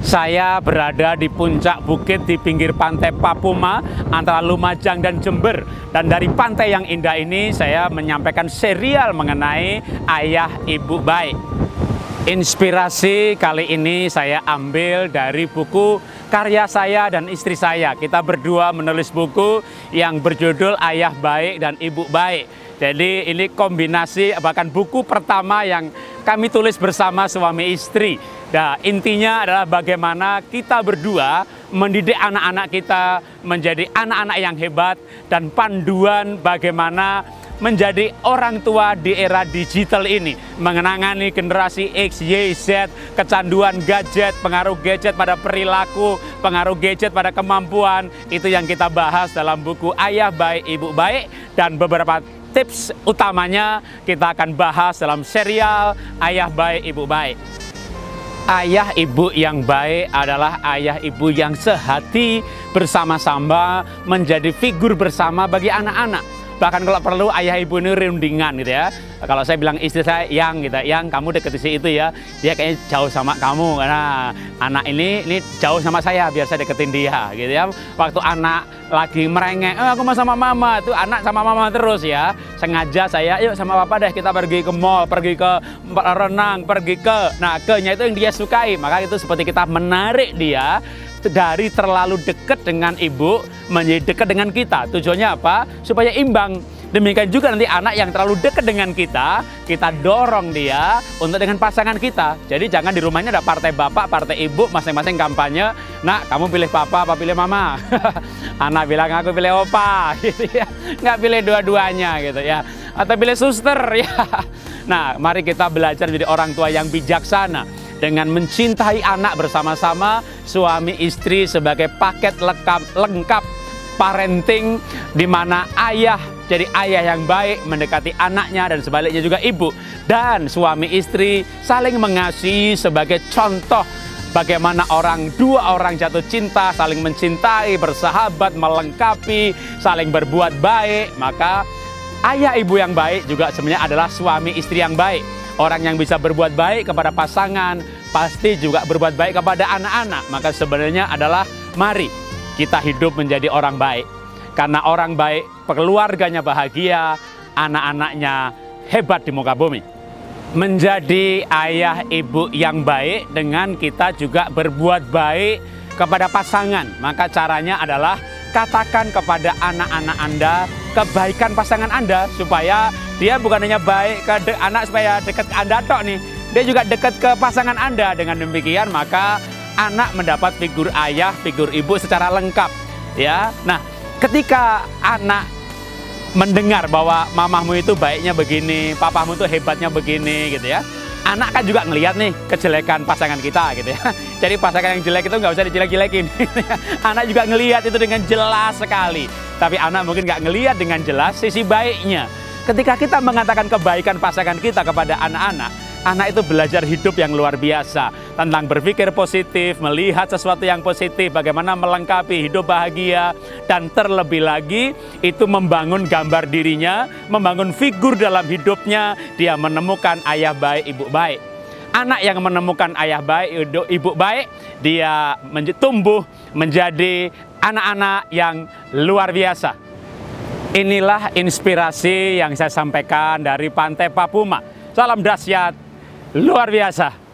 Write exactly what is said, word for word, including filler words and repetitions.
Saya berada di puncak bukit di pinggir pantai Papuma antara Lumajang dan Jember. Dan dari pantai yang indah ini saya menyampaikan serial mengenai ayah ibu baik. Inspirasi kali ini saya ambil dari buku karya saya dan istri saya. Kita berdua menulis buku yang berjudul Ayah Baik dan Ibu Baik. Jadi ini kombinasi, bahkan buku pertama yang kami tulis bersama suami istri. Nah, intinya adalah bagaimana kita berdua mendidik anak-anak kita menjadi anak-anak yang hebat dan panduan bagaimana menjadi orang tua di era digital ini, mengenangani generasi X, Y, Z, kecanduan gadget, pengaruh gadget pada perilaku, pengaruh gadget pada kemampuan. Itu yang kita bahas dalam buku Ayah Baik, Ibu Baik, dan beberapa tips utamanya kita akan bahas dalam serial Ayah Baik, Ibu Baik. Ayah ibu yang baik adalah ayah ibu yang sehati bersama-sama menjadi figur bersama bagi anak-anak. Bahkan kalau perlu ayah ibu ini rundingan gitu ya. Kalau saya bilang istri saya, yang gitu, yang kamu deket si itu ya, dia kayaknya jauh sama kamu. Karena anak ini ini jauh sama saya, biar saya deketin dia gitu ya. Waktu anak lagi merengek, eh, aku mau sama mama, tuh anak sama mama terus ya. Sengaja saya, yuk sama papa deh kita pergi ke mall, pergi ke renang, pergi ke, nah ke-nya itu yang dia sukai. Maka itu seperti kita menarik dia dari terlalu dekat dengan ibu menjadi dekat dengan kita. Tujuannya apa? Supaya imbang. Demikian juga nanti anak yang terlalu dekat dengan kita, kita dorong dia untuk dengan pasangan kita. Jadi jangan di rumahnya ada partai bapak, partai ibu, masing-masing kampanye. Nak, kamu pilih papa apa pilih mama? Anak bilang aku pilih opa, gitu ya. Nggak pilih dua-duanya gitu ya. Atau pilih suster ya. Nah, mari kita belajar menjadi orang tua yang bijaksana dengan mencintai anak bersama-sama, suami istri sebagai paket lengkap, lengkap parenting, di mana ayah jadi ayah yang baik mendekati anaknya dan sebaliknya juga ibu, dan suami istri saling mengasihi sebagai contoh bagaimana orang dua orang jatuh cinta, saling mencintai, bersahabat, melengkapi, saling berbuat baik. Maka ayah ibu yang baik juga sebenarnya adalah suami istri yang baik. Orang yang bisa berbuat baik kepada pasangan pasti juga berbuat baik kepada anak-anak. Maka sebenarnya adalah mari kita hidup menjadi orang baik. Karena orang baik, keluarganya bahagia, anak-anaknya hebat di muka bumi. Menjadi ayah ibu yang baik dengan kita juga berbuat baik kepada pasangan. Maka caranya adalah katakan kepada anak-anak Anda kebaikan pasangan Anda, supaya dia bukan hanya baik ke de anak supaya dekat ke Anda tok nih, dia juga dekat ke pasangan Anda. Dengan demikian maka anak mendapat figur ayah, figur ibu secara lengkap ya. Nah, ketika anak mendengar bahwa mamamu itu baiknya begini, papamu itu hebatnya begini gitu ya, anak kan juga ngelihat nih kejelekan pasangan kita gitu ya. Jadi pasangan yang jelek itu nggak usah dijelek-jelekin. Anak juga ngelihat itu dengan jelas sekali. Tapi anak mungkin nggak ngelihat dengan jelas sisi baiknya. Ketika kita mengatakan kebaikan pasangan kita kepada anak-anak, anak itu belajar hidup yang luar biasa. Tentang berpikir positif, melihat sesuatu yang positif, bagaimana melengkapi hidup bahagia. Dan terlebih lagi, itu membangun gambar dirinya, membangun figur dalam hidupnya. Dia menemukan ayah baik, ibu baik. Anak yang menemukan ayah baik, ibu baik, dia tumbuh menjadi anak-anak yang luar biasa. Inilah inspirasi yang saya sampaikan dari Pantai Papuma. Salam dahsyat, luar biasa.